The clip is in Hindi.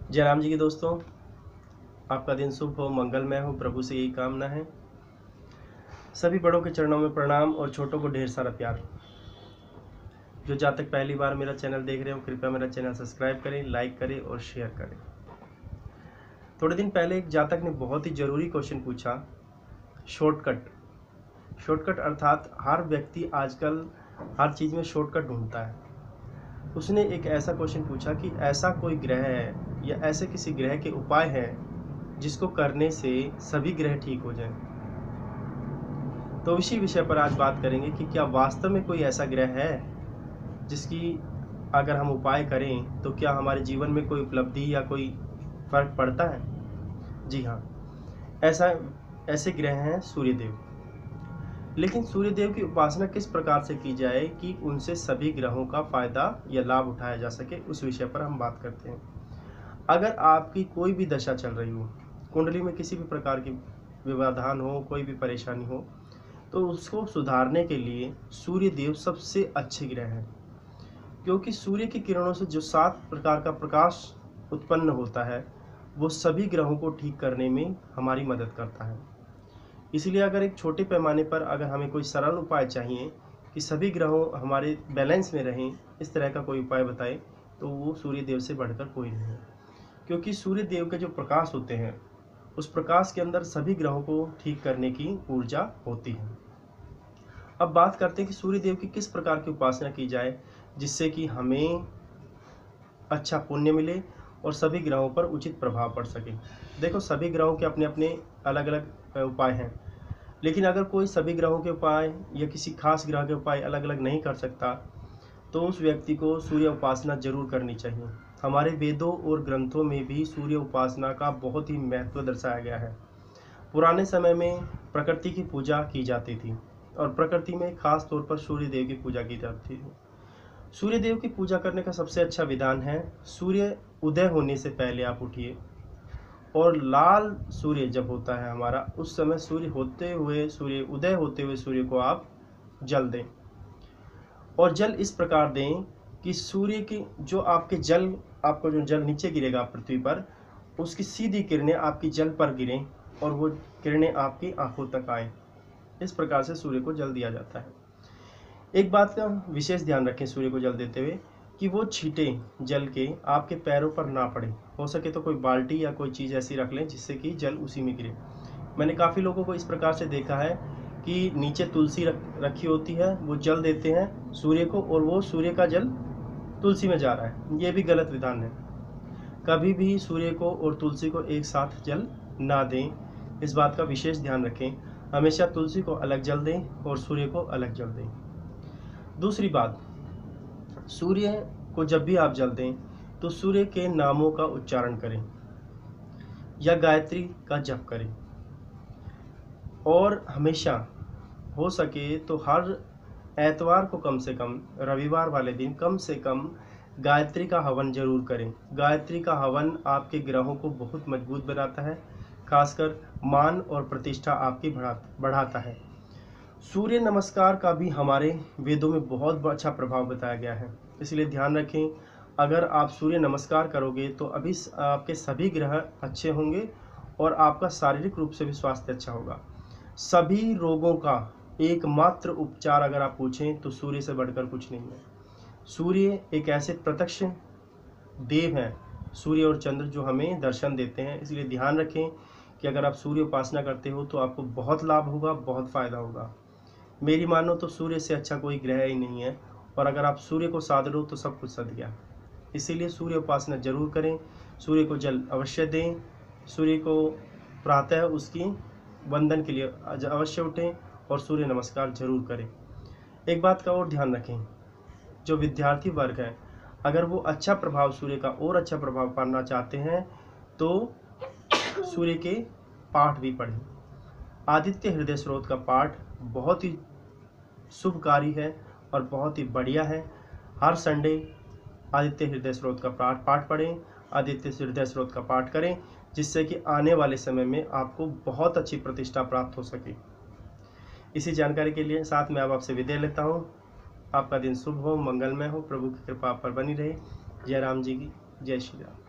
जय राम जी की दोस्तों, आपका दिन शुभ हो, मंगलमय हो, प्रभु से यही कामना है। सभी बड़ों के चरणों में प्रणाम और छोटों को ढेर सारा प्यार। जो जातक पहली बार मेरा चैनल देख रहे हो, कृपया मेरा चैनल सब्सक्राइब करें, लाइक करें और शेयर करें। थोड़े दिन पहले एक जातक ने बहुत ही ज़रूरी क्वेश्चन पूछा। शॉर्टकट अर्थात हर व्यक्ति आजकल हर चीज़ में शॉर्टकट ढूंढता है। उसने एक ऐसा क्वेश्चन पूछा कि ऐसा कोई ग्रह है या ऐसे किसी ग्रह के उपाय हैं जिसको करने से सभी ग्रह ठीक हो जाएं। तो इसी विषय पर आज बात करेंगे कि क्या वास्तव में कोई ऐसा ग्रह है जिसकी अगर हम उपाय करें तो क्या हमारे जीवन में कोई उपलब्धि या कोई फर्क पड़ता है। जी हाँ, ऐसे ग्रह हैं सूर्यदेव। लेकिन सूर्यदेव की उपासना किस प्रकार से की जाए कि उनसे सभी ग्रहों का फायदा या लाभ उठाया जा सके, उस विषय पर हम बात करते हैं। अगर आपकी कोई भी दशा चल रही हो, कुंडली में किसी भी प्रकार की व्यवधान हो, कोई भी परेशानी हो, तो उसको सुधारने के लिए सूर्यदेव सबसे अच्छे ग्रह हैं। क्योंकि सूर्य की किरणों से जो 7 प्रकार का प्रकाश उत्पन्न होता है वो सभी ग्रहों को ठीक करने में हमारी मदद करता है। इसलिए अगर एक छोटे पैमाने पर अगर हमें कोई सरल उपाय चाहिए कि सभी ग्रहों हमारे बैलेंस में रहें, इस तरह का कोई उपाय बताए तो वो सूर्यदेव से बढ़कर कोई नहीं है। क्योंकि सूर्यदेव के जो प्रकाश होते हैं उस प्रकाश के अंदर सभी ग्रहों को ठीक करने की ऊर्जा होती है। अब बात करते हैं कि सूर्यदेव की किस प्रकार की उपासना की जाए जिससे कि हमें अच्छा पुण्य मिले और सभी ग्रहों पर उचित प्रभाव पड़ सके। देखो, सभी ग्रहों के अपने अपने अलग अलग उपाय हैं, लेकिन अगर कोई सभी ग्रहों के उपाय या किसी खास ग्रह के उपाय अलग अलग नहीं कर सकता तो उस व्यक्ति को सूर्य उपासना जरूर करनी चाहिए। हमारे वेदों और ग्रंथों में भी सूर्य उपासना का बहुत ही महत्व दर्शाया गया है। पुराने समय में प्रकृति की पूजा की जाती थी और प्रकृति में खास तौर पर सूर्य देव की पूजा की जाती थी। सूर्य देव की पूजा करने का सबसे अच्छा विधान है, सूर्य उदय होने से पहले आप उठिए और लाल सूर्य जब होता है हमारा, उस समय सूर्य उदय होते हुए सूर्य को आप जल दें। और जल इस प्रकार दें कि सूर्य की जो आपको जो जल नीचे गिरेगा पृथ्वी पर, उसकी सीधी किरणें आपकी जल पर गिरें और वो किरणें आपकी आंखों तक आए। इस प्रकार से सूर्य को जल दिया जाता है। एक बात का विशेष ध्यान रखें सूर्य को जल देते हुए कि वो छींटे जल के आपके पैरों पर ना पड़े। हो सके तो कोई बाल्टी या कोई चीज़ ऐसी रख लें जिससे कि जल उसी में गिरे। मैंने काफ़ी लोगों को इस प्रकार से देखा है कि नीचे तुलसी रखी होती है, वो जल देते हैं सूर्य को और वो सूर्य का जल तुलसी में जा रहा है। ये भी गलत विधान है। कभी भी सूर्य को और तुलसी को एक साथ जल ना दें, इस बात का विशेष ध्यान रखें। हमेशा तुलसी को अलग जल दें और सूर्य को अलग जल दें। दूसरी बात, सूर्य को जब भी आप जल दें तो सूर्य के नामों का उच्चारण करें या गायत्री का जप करें। और हमेशा हो सके तो हर एतवार को कम से कम, रविवार वाले दिन कम से कम गायत्री का हवन जरूर करें। गायत्री का हवन आपके ग्रहों को बहुत मजबूत बनाता है, खासकर मान और प्रतिष्ठा आपकी बढ़ाता है। सूर्य नमस्कार का भी हमारे वेदों में बहुत अच्छा प्रभाव बताया गया है। इसलिए ध्यान रखें, अगर आप सूर्य नमस्कार करोगे तो अभी आपके सभी ग्रह अच्छे होंगे और आपका शारीरिक रूप से भी स्वास्थ्य अच्छा होगा। सभी रोगों का एकमात्र उपचार अगर आप पूछें तो सूर्य से बढ़कर कुछ नहीं है। सूर्य एक ऐसे प्रत्यक्ष देव हैं, सूर्य और चंद्र, जो हमें दर्शन देते हैं। इसलिए ध्यान रखें कि अगर आप सूर्य उपासना करते हो तो आपको बहुत लाभ होगा, बहुत फायदा होगा। मेरी मानो तो सूर्य से अच्छा कोई ग्रह ही नहीं है, और अगर आप सूर्य को साध लो तो सब कुछ सध गया। इसीलिए सूर्य उपासना जरूर करें, सूर्य को जल अवश्य दें, सूर्य को प्रातः उसकी वंदन के लिए अवश्य उठें और सूर्य नमस्कार जरूर करें। एक बात का और ध्यान रखें, जो विद्यार्थी वर्ग है, अगर वो अच्छा प्रभाव, सूर्य का और अच्छा प्रभाव पाना चाहते हैं तो सूर्य के पाठ भी पढ़ें। आदित्य हृदय स्रोत का पाठ बहुत ही शुभकारी है और बहुत ही बढ़िया है। हर संडे आदित्य हृदय स्रोत का पाठ पढ़ें, आदित्य हृदय स्रोत का पाठ करें, जिससे कि आने वाले समय में आपको बहुत अच्छी प्रतिष्ठा प्राप्त हो सके। इसी जानकारी के लिए साथ में आपसे विदाई लेता हूँ। आपका दिन शुभ हो, मंगलमय हो, प्रभु की कृपा आप पर बनी रहे। जय राम जी की जय श्री राम।